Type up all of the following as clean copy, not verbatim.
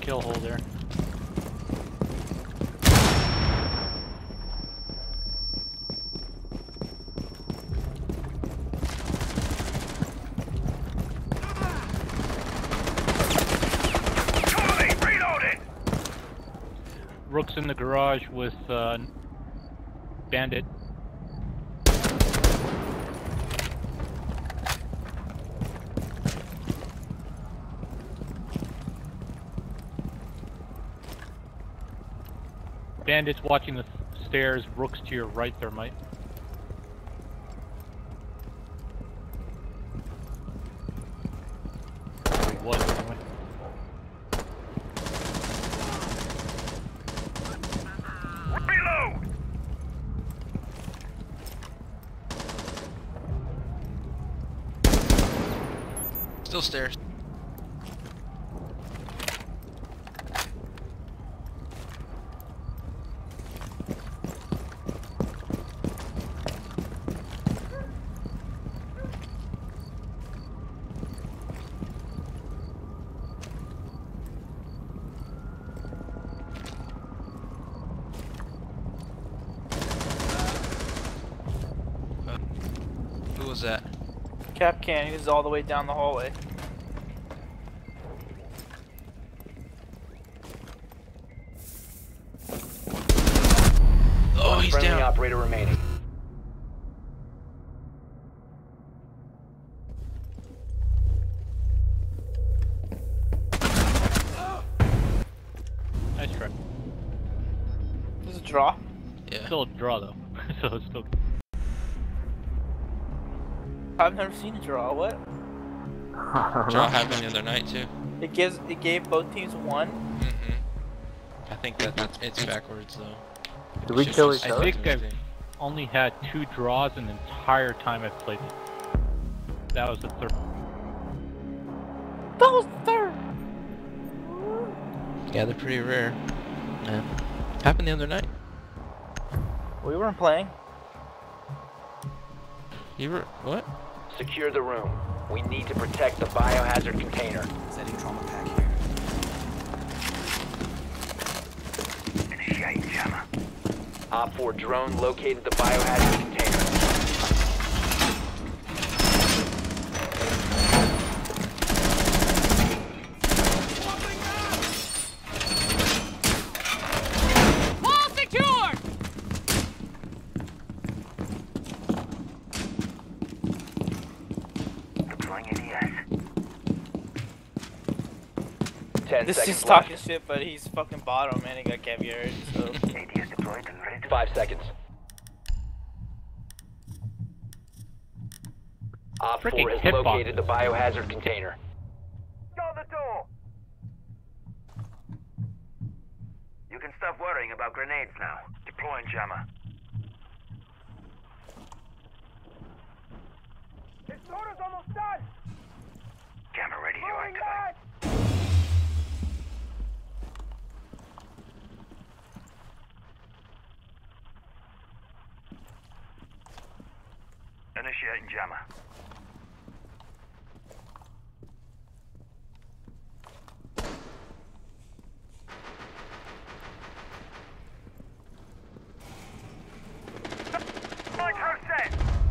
kill hole there. Rook's in the garage with Bandit. Bandit's watching the stairs. Rook's to your right there, Mike. He was anyway. Still stairs. Who was that? Capcan, he was all the way down the hallway. Oh, he's Friendly down. operator remaining. Nice try. This is a draw. Yeah. Still a draw though. So it's still. I've never seen a draw. What? Draw happened the other night too. It gave both teams one. I think that's it's backwards though. Did we kill each I other? think I've only had 2 draws in the entire time I've played it. That was the third. That was the third. Yeah, they're pretty rare. Yeah. Happened the other night. We weren't playing. You were what? Secure the room. We need to protect the biohazard container. Setting trauma pack here. Initiate jammer. Op 4 drone located the biohazard container. Wall secured! Deploying ADS. 10 This seconds is left. talking shit, but he's fucking bottom, man. He got caviar, so. ADS deployed and ready to 5 seconds. Op 4 Freaking has hitbox. located the biohazard container. Shut the door! You can stop worrying about grenades now. Deploying jammer. This order's almost done! Jammer ready to activate. Initiating jammer. Micro set.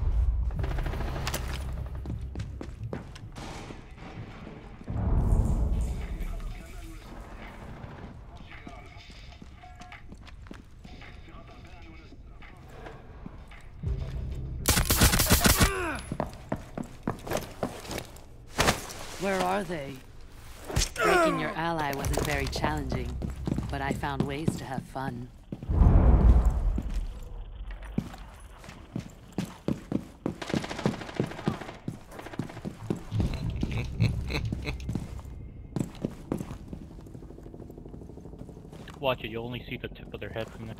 Where are they? Breaking your ally wasn't very challenging, but I found ways to have fun. Watch it, you'll only see the tip of their head from there.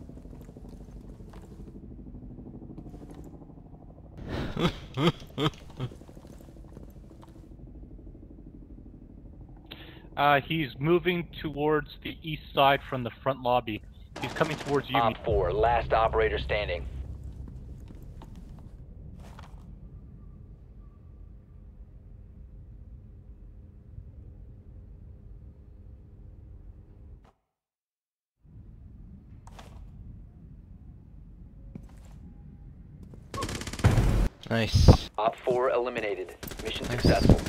He's moving towards the east side from the front lobby. He's coming towards you. Op 4, last operator standing. Nice. Op 4 eliminated. Mission Nice. successful.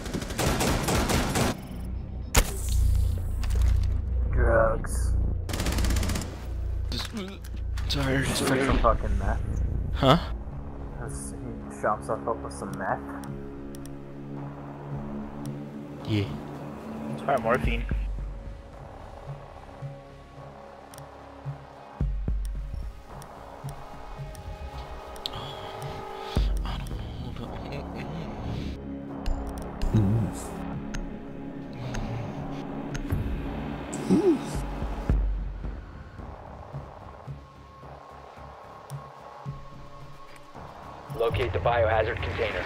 Drugs. Just tired. Some fucking meth. Huh? He shot himself up with some meth. Yeah. It's probably morphine. Locate the biohazard container.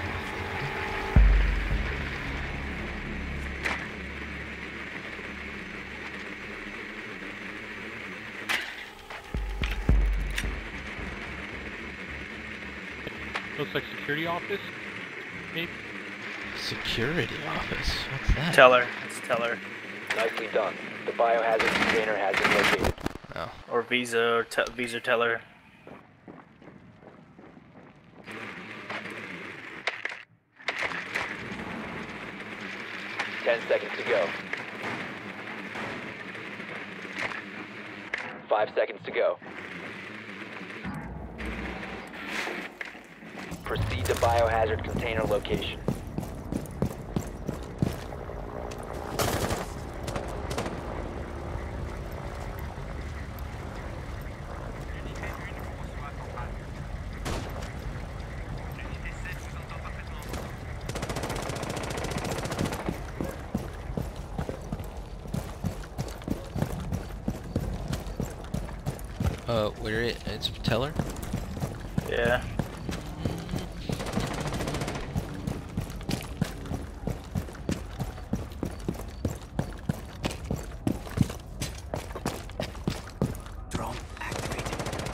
Looks like security office. Maybe. Security office. What's that? Teller. It's Teller. Nicely done. The biohazard container has been located. Oh. Or Visa, Visa Teller. Ten seconds to go. 5 seconds to go. Proceed to biohazard container location. Where it's Teller? Yeah. Drone activated.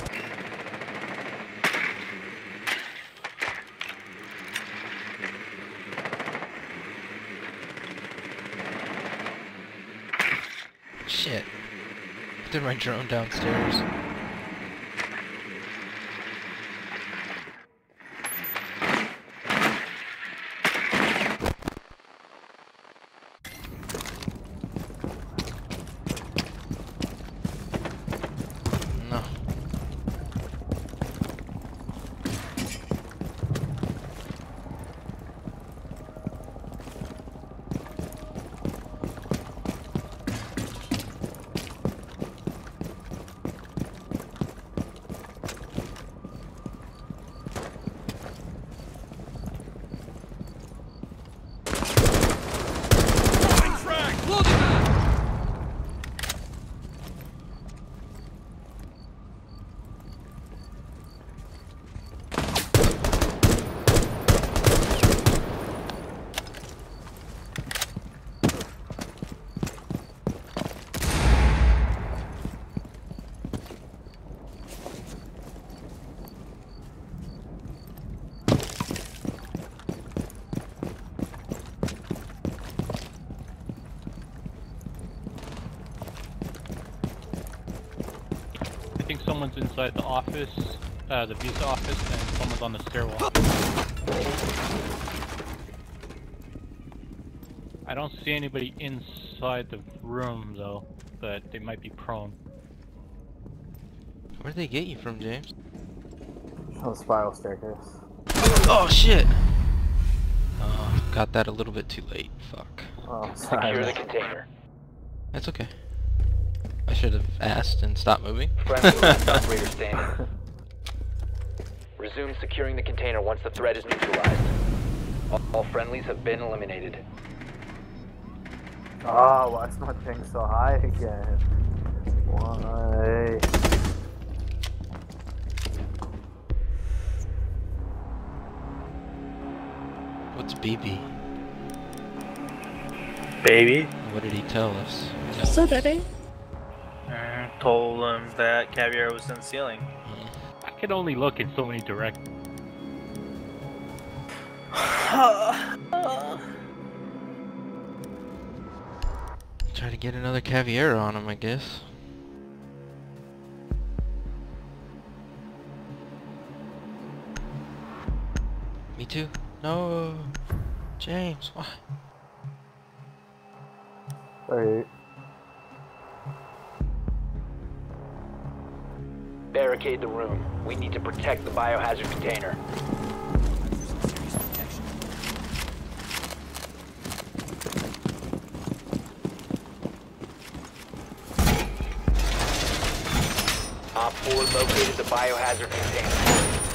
Shit. Threw my drone downstairs. No. I think someone's inside the office, the visa office, and someone's on the stairwell. I don't see anybody inside the room though, but they might be prone. Where'd they get you from, James? On the spiral staircase. Oh shit! Oh, got that a little bit too late. Fuck. Oh, Secure sorry. the container. That's okay. I should have asked and stopped moving. Friendly last operator standing. Resume securing the container once the threat is neutralized. All friendlies have been eliminated. Oh, why is my ping so high again? Why? What's BB? Baby. What did he tell us? So, baby. Told him that caviar was in the ceiling. I can only look in so many directions. Try to get another caviar on him, I guess. Me to. No. James, why? 38. Barricade the room. We need to protect the biohazard container. Op 4 located the biohazard container.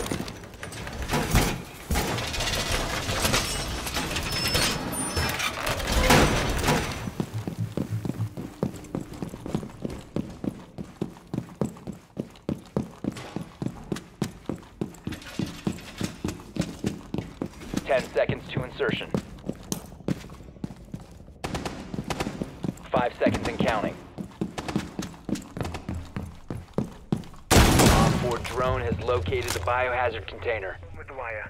Seconds to insertion. 5 seconds and counting. Op 4 drone has located the biohazard container. With the wire.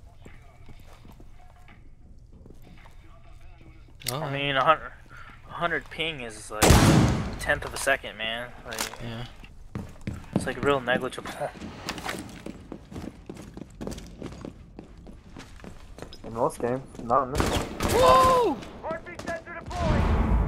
Oh, I mean, 100 ping is like a tenth of a second, man. Like, yeah. it's like real negligible. In most games, not in this one. Whoa! Heartbeat sensor deployed.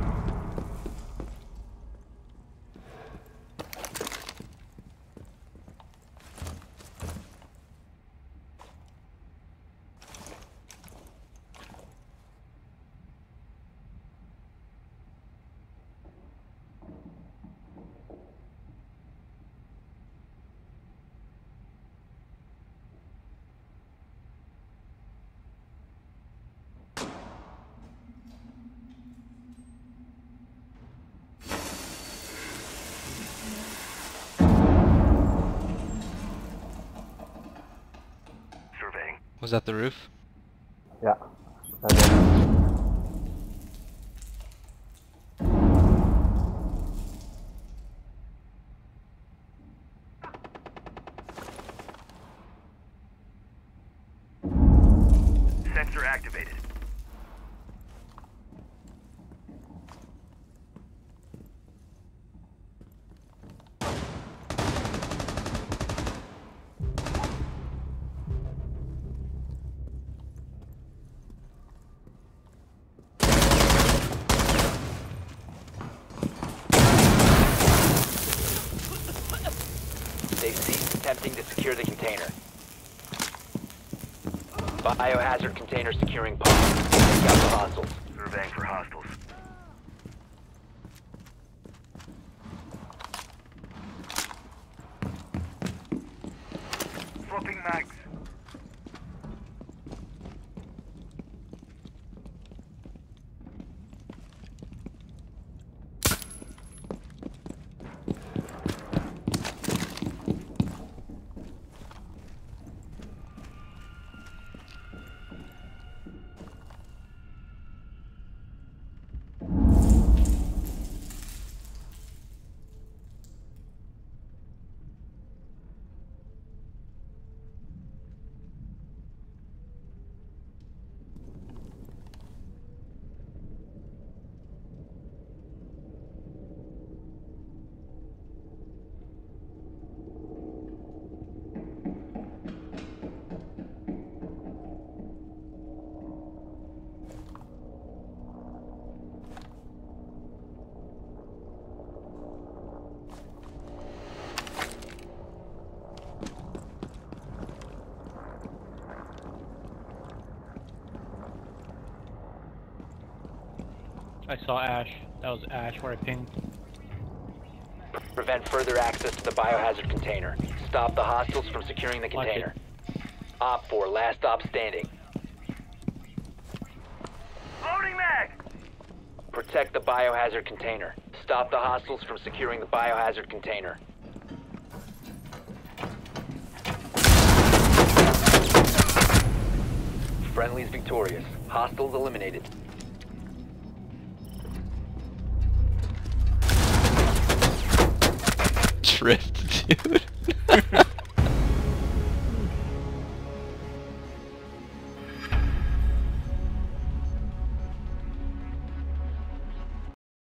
Surveying. Was that the roof? Yeah. And then, Sensor activated. They've ceased attempting to secure the container. Biohazard container securing pod. Take out the hostiles. Surveying for hostiles. Swapping mags. I saw Ash. That was Ash where I pinged. Prevent further access to the biohazard container. Stop the hostiles from securing the Watch container. Op 4, last stop standing. Loading mag. Protect the biohazard container. Stop the hostiles from securing the biohazard container. Friendly's victorious. Hostiles eliminated. Drift, dude.